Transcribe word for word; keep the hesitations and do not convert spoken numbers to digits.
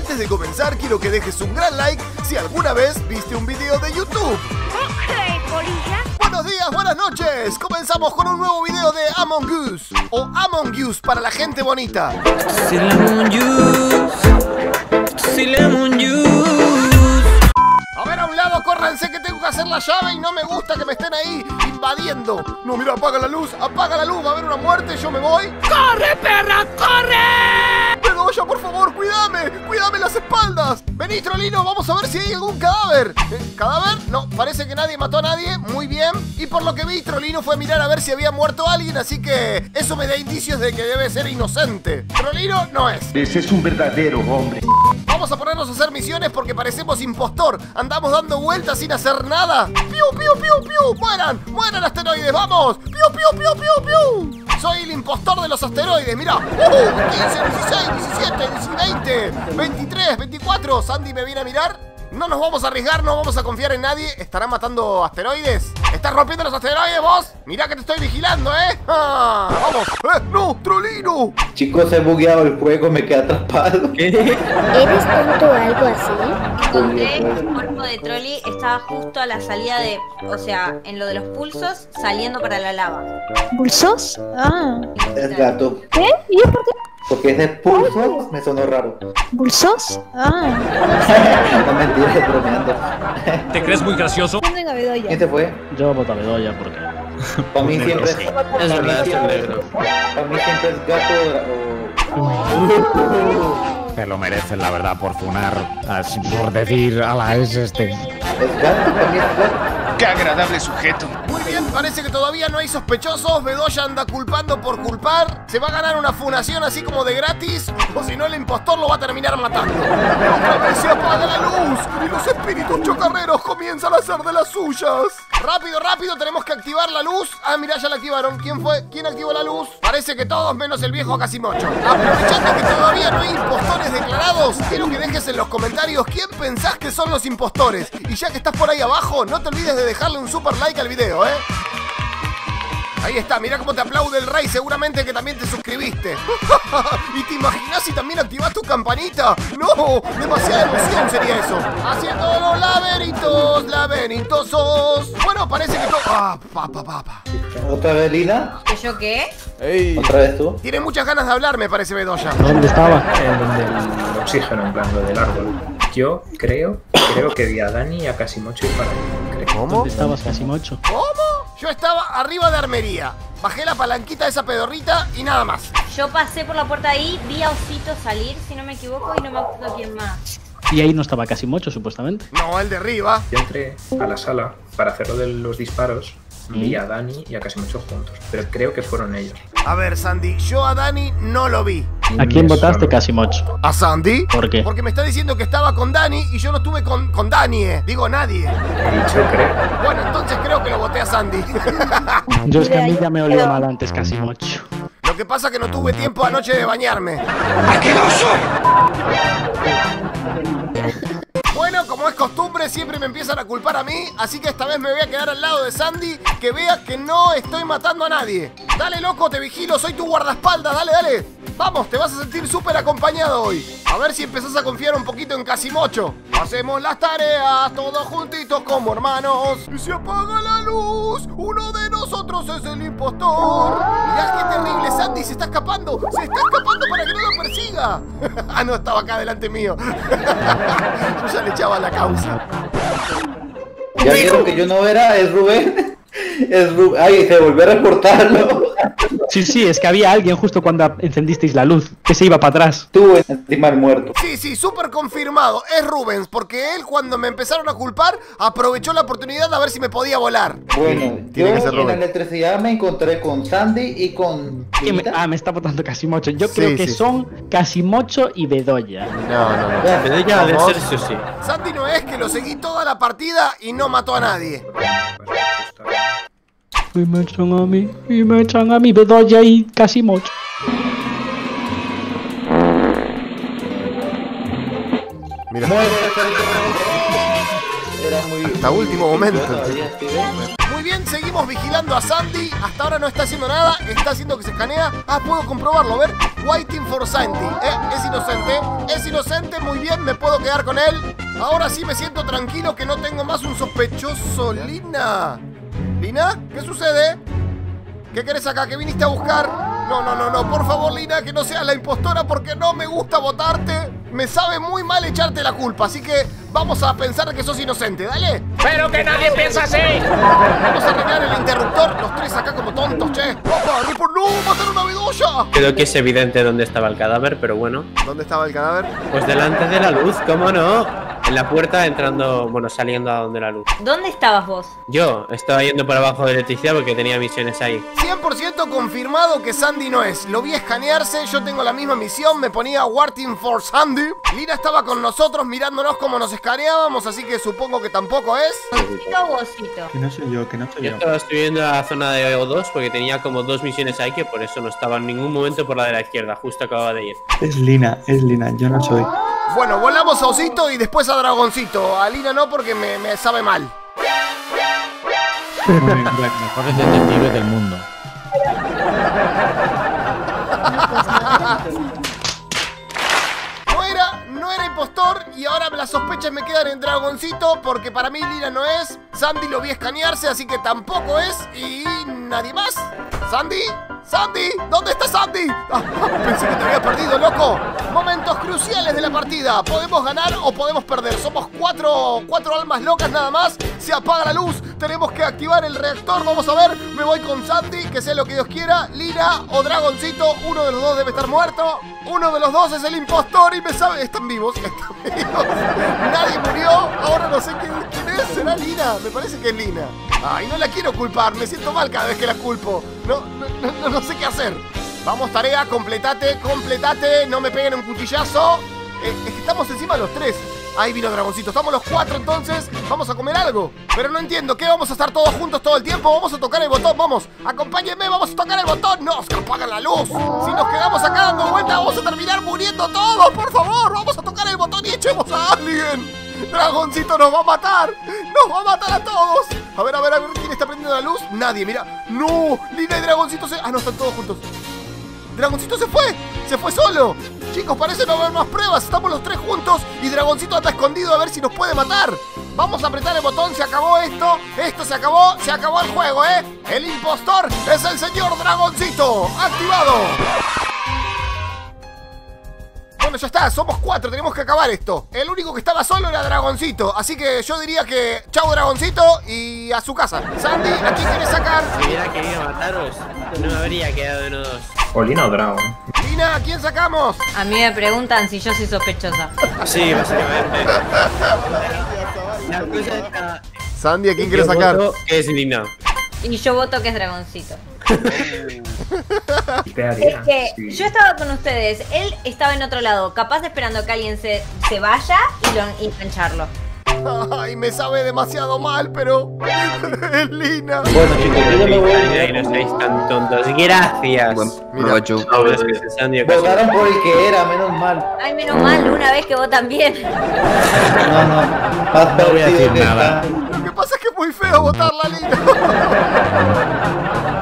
antes de comenzar quiero que dejes un gran like si alguna vez viste un video de YouTube. Ok, polilla. Buenos días, buenas noches. Comenzamos con un nuevo video de Among Us, o Among Us para la gente bonita. A ver, a un lado, córranse que tengo que hacer la llave y no me gusta que me estén ahí invadiendo. No, mira, apaga la luz, apaga la luz, va a haber una muerte, yo me voy. ¡Corre, perra, corre! Bedoya, por favor, cuídame, cuídame las espaldas. Vení, Trolino, vamos a ver si hay algún cadáver. ¿Eh? ¿Cadáver? No, parece que nadie mató a nadie, muy bien. Y por lo que vi, Trolino fue a mirar a ver si había muerto alguien, así que eso me da indicios de que debe ser inocente. Trolino no es. Ese es un verdadero hombre. Vamos a ponernos a hacer misiones porque parecemos impostor. Andamos dando vueltas sin hacer nada. ¡Piu, piu, piu, piu! ¡Mueran! ¡Mueran asteroides! ¡Vamos! ¡Piu, piu, piu, piu, piu! Soy el impostor de los asteroides, mirá. ¡Uh! quince, dieciséis, diecisiete, veinte, veintitrés, veinticuatro. ¿Sandy me viene a mirar? No nos vamos a arriesgar, no vamos a confiar en nadie. ¿Estarán matando asteroides? ¿Estás rompiendo los asteroides vos? Mirá que te estoy vigilando, ¿eh? ¡Ah! ¡Vamos! ¡Eh! ¡No! ¡Trolino! Chicos, he bugueado el juego, me quedé atrapado. ¿Eres tonto o algo así? Encontré el cuerpo de Trolli, estaba justo a la salida de, o sea, en lo de los pulsos, saliendo para la lava. ¿Pulsos? Ah. Es gato. ¿Qué? ¿Y yo por qué? Porque ese pulso me sonó raro. ¿Pulsos? Ah. No, mentira, es bromeando. ¿Te crees muy gracioso? ¿Dónde la Bedoya? ¿Quién se fue? Yo voto a Bedoya porque... Para mí siempre es... Es verdad, es negro. Para mí siempre es gato o... Se lo merecen, la verdad, por funar, así, por decir a la S este. Es gato, para mí es gato. ¡Qué agradable sujeto! Muy bien, parece que todavía no hay sospechosos. Bedoya anda culpando por culpar. Se va a ganar una funación así como de gratis, o si no el impostor lo va a terminar matando. Otra vez se apaga la luz y los espíritus chocarreros comienzan a hacer de las suyas. Rápido, rápido, tenemos que activar la luz. Ah, mirá, ya la activaron. ¿Quién fue? ¿Quién activó la luz? Parece que todos menos el viejo Casimocho. Aprovechando que todavía no hay impostores declarados, quiero que dejes en los comentarios quién pensás que son los impostores. Y ya que estás por ahí abajo, no te olvides de dejarle un super like al video, ¿eh? Ahí está, mirá cómo te aplaude el rey, seguramente que también te suscribiste. ¿Y te imaginas si también activás tu campanita? No, demasiada emoción sería eso. Haciendo los laberintos, laberintosos. Bueno, parece que todo... Ah, pa, pa, pa, pa. ¿Otra vez Lina? ¿Que yo qué? Ey. ¿Otra vez tú? Tiene muchas ganas de hablar, me parece, Bedoya. ¿Dónde estaba? En el oxígeno, en plan, lo del árbol. Yo creo, creo que vi a Dani y a Casimocho y para mí. ¿Cómo? ¿Dónde estabas, Casimocho? ¿Cómo? Yo estaba arriba de armería. Bajé la palanquita de esa pedorrita y nada más. Yo pasé por la puerta ahí, vi a Osito salir, si no me equivoco, y no me acuerdo quién más. Y ahí no estaba Casimocho, supuestamente. No, el de arriba. Yo entré a la sala para hacer lo de los disparos. Vi a Dani y a Casimocho juntos, pero creo que fueron ellos. A ver, Sandy, yo a Dani no lo vi. ¿A quién Me votaste, sonó. Casimocho? ¿A Sandy? ¿Por qué? Porque me está diciendo que estaba con Dani y yo no estuve con, con Dani, eh. Digo, nadie. He dicho creo. Bueno, entonces creo que lo voté a Sandy. Yo es que a mí ya me olió mal antes, Casimocho. Lo que pasa es que no tuve tiempo anoche de bañarme. Bueno, como es costumbre, siempre me empiezan a culpar a mí, así que esta vez me voy a quedar al lado de Sandy, que vea que no estoy matando a nadie. Dale, loco, te vigilo, soy tu guardaespaldas, dale, dale. Vamos, te vas a sentir súper acompañado hoy. A ver si empezás a confiar un poquito en Casimocho. Hacemos las tareas todos juntitos como hermanos. Y se apaga la luz, uno de nosotros es el impostor. Mirá qué terrible, Sandy, se está escapando. Se está escapando para que no lo persiga. Ah, no, estaba acá delante mío. Yo ya le echaba la causa. Ya vieron que yo no era, es Rubén. Es Rubén. Ay, se volvió a reportarlo. Sí, sí, es que había alguien justo cuando encendisteis la luz, que se iba para atrás. Tú encima del muerto. Sí, sí, súper confirmado. Es Rubens, porque él cuando me empezaron a culpar, aprovechó la oportunidad de ver si me podía volar. Bueno, Tiene yo que ser en la Rubén. electricidad me encontré con Sandy y con... Que me- Linita. ah, me está votando Casimocho. Yo Sí, creo que sí. son Casimocho y Bedoya. No, no, no. Ya, Bedoya debe ¿Vamos? ser sí o sí. Sandy no es que lo seguí toda la partida y no mató a nadie. Y me echan a mí, y me echan a mí, Bedoya y Casimocho. Mira, Muere, era muy... hasta último momento. Todavía estoy bien. Muy bien, seguimos vigilando a Sandy. Hasta ahora no está haciendo nada, está haciendo que se escanea. Ah, puedo comprobarlo, a ver. Waiting for Sandy. Eh, es inocente, es inocente, muy bien, me puedo quedar con él. Ahora sí me siento tranquilo que no tengo más un sospechoso. Lina. ¿Lina? ¿Qué sucede? ¿Qué querés acá? ¿Qué viniste a buscar? No, no, no, no, por favor, Lina, que no seas la impostora porque no me gusta votarte. Me sabe muy mal echarte la culpa, así que vamos a pensar que sos inocente, dale. ¡Pero que nadie piensa así! Vamos a arreglar el interruptor, los tres acá como tontos, che. ¡Opa, Ripper, no! ¡Mataron a Bedoya! Creo que es evidente dónde estaba el cadáver, pero bueno. ¿Dónde estaba el cadáver? Pues delante de la luz, ¿cómo no? En la puerta entrando, bueno, saliendo a donde la luz. ¿Dónde estabas vos? Yo estaba yendo por abajo de electricidad porque tenía misiones ahí. cien por ciento confirmado que Sandy no es. Lo vi escanearse, yo tengo la misma misión, me ponía Waiting for Sandy. Lina estaba con nosotros mirándonos cómo nos escaneábamos, así que supongo que tampoco es. ¿Osito o Osito? Que no soy yo, que no soy Yo yo. estaba estudiando la zona de O dos porque tenía como dos misiones ahí que por eso no estaba en ningún momento por la de la izquierda, justo acababa de ir. Es Lina, es Lina, yo no soy. Bueno, volamos a Osito y después a Dragoncito. A Lina no porque me, me sabe mal. Muy bien, crack, mejores detectives del mundo. No era, no era impostor y ahora las sospechas me quedan en Dragoncito porque para mí Lina no es. Sandy lo vi escanearse, así que tampoco es. Y nadie más. ¿Sandy? ¡Sandy! ¿Dónde está Sandy? Ah, pensé que te había perdido, loco. Momentos cruciales de la partida. Podemos ganar o podemos perder. Somos cuatro, cuatro almas locas nada más. Se apaga la luz. Tenemos que activar el reactor. Vamos a ver. Me voy con Sandy, que sea lo que Dios quiera. Lina o Dragoncito. Uno de los dos debe estar muerto. Uno de los dos es el impostor y me sabe... Están vivos. Están vivos. Nadie murió. Ahora no sé quién, quién es. ¿Será Lina? Me parece que es Lina. Ay, no la quiero culpar. Me siento mal cada vez que la culpo. No, no, no, no sé qué hacer. Vamos, tarea, completate, completate. No me peguen un cuchillazo. eh, Es que estamos encima los tres. Ahí vino Dragoncito, estamos los cuatro entonces. Vamos a comer algo. Pero no entiendo, ¿qué? ¿Vamos a estar todos juntos todo el tiempo? Vamos a tocar el botón, vamos. Acompáñenme, vamos a tocar el botón. No, que apagan la luz. Si nos quedamos acá dando vueltas vamos a terminar muriendo todos. Por favor, vamos a tocar el botón y echemos a alguien. Dragoncito nos va a matar. Nos va a matar a todos. A ver, a ver, a ver, ¿quién está prendiendo la luz? Nadie, mira. No, Lina y Dragoncito se... Ah, no, están todos juntos. Dragoncito se fue. Se fue solo. Chicos, parece no haber más pruebas. Estamos los tres juntos y Dragoncito está escondido a ver si nos puede matar. Vamos a apretar el botón. Se acabó esto. Esto se acabó. Se acabó el juego, ¿eh? El impostor es el señor Dragoncito. Activado. Bueno, ya está, somos cuatro, tenemos que acabar esto. El único que estaba solo era Dragoncito. Así que yo diría que chau Dragoncito y a su casa. Sandy, ¿a quién querés sacar? Si hubiera querido mataros, no me habría quedado en O dos. O Lina o Dragon. Lina, ¿a quién sacamos? A mí me preguntan si yo soy sospechosa. Sí, básicamente. La cosa está... Sandy, ¿a quién Yo querés sacar? voto que es Lina. Y yo voto que es Dragoncito. ¿Qué haría? Es que Sí. yo estaba con ustedes, él estaba en otro lado, capaz esperando que alguien se, se vaya y, lo, y engancharlo. Ay, me sabe demasiado mal, pero... es Lina. Bueno, chicos, yo ya me voy. Ay, no estáis tan tontos. Gracias. Mira, No, es que ese Sandy casi- Votaron por el que era, menos mal. Ay, menos mal, una vez que vos también. No, no. Más No voy a perdido decir que nada. está. Lo que pasa es que es muy feo votar la Lina.